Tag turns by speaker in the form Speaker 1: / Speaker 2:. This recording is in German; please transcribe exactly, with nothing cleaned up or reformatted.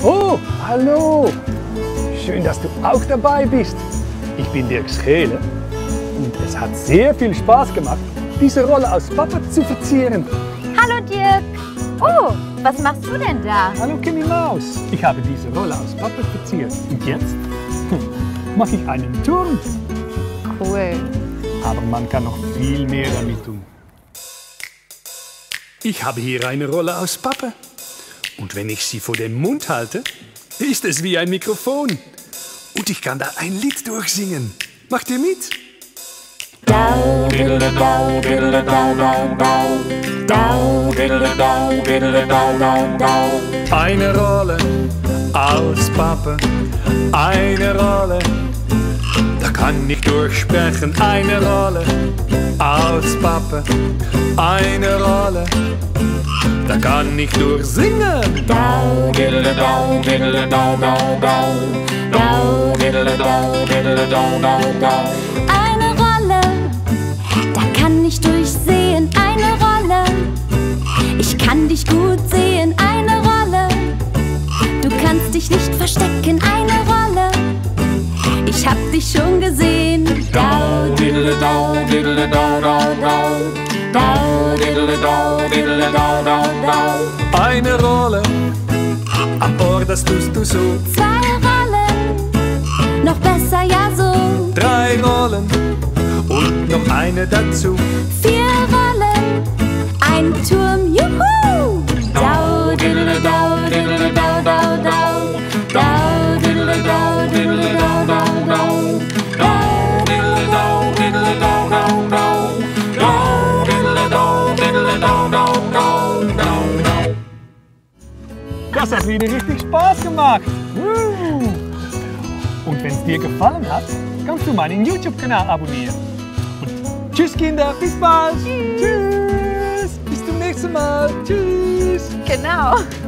Speaker 1: Oh, hallo! Schön, dass du auch dabei bist. Ich bin Dirk Scheele und es hat sehr viel Spaß gemacht, diese Rolle aus Papa zu verzieren.
Speaker 2: Hallo Dirk! Oh, was machst du denn da?
Speaker 1: Hallo Kimmy Maus! Ich habe diese Rolle aus Papa verziert. Und jetzt hm, mache ich einen Turm.
Speaker 2: Cool.
Speaker 1: Aber man kann noch viel mehr damit tun.
Speaker 3: Ich habe hier eine Rolle aus Pappe. Und wenn ich sie vor den Mund halte, ist es wie ein Mikrofon. Und ich kann da ein Lied durchsingen. Macht ihr mit?
Speaker 4: Dau, diddle dau, diddle dau, dau, dau. Dau, diddle dau, diddle dau, dau, dau.
Speaker 3: Eine Rolle aus Pappe, eine Rolle, da kann ich durchsprechen. Eine Rolle aus Pappe, eine Rolle, da kann ich durchsingen.
Speaker 4: Dau, diddle dau, diddle dau, dau, dau. Dau, diddle dau, diddle dau, dau, dau.
Speaker 5: Eine Rolle, da kann ich durchsehen. Eine Rolle, ich kann dich gut sehen. Eine Rolle, du kannst dich nicht verstecken. Eine Rolle, ich hab dich schon gesehen.
Speaker 4: Dau, diddle dau, diddle dau, dau, dau. Dau, diddle dau, diddle dau, dau, dau.
Speaker 3: Eine Rolle, am Ohr, das tust du so.
Speaker 5: Zwei Rollen, noch besser ja so.
Speaker 3: Drei Rollen und noch eine dazu.
Speaker 5: Vier Rollen, ein Turm, juhu!
Speaker 4: Dau, diddle dau, diddle dau, dau, dau. Dau, diddle dau, diddle dau, dau, dau. Dau, diddle dau, diddle dau, dau, dau. Dau, diddle dau, diddle dau, dau, dau, dau, dau.
Speaker 1: Das hat wieder richtig Spaß gemacht. Woo. Und wenn es dir gefallen hat, kannst du meinen YouTube-Kanal abonnieren. Und tschüss Kinder, bis bald. Tschüss. Bis zum nächsten Mal. Tschüss.
Speaker 2: Genau.